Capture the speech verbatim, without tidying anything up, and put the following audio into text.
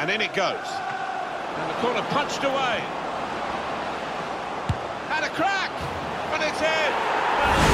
And in it goes. And the corner punched away. Had a crack, and it's in.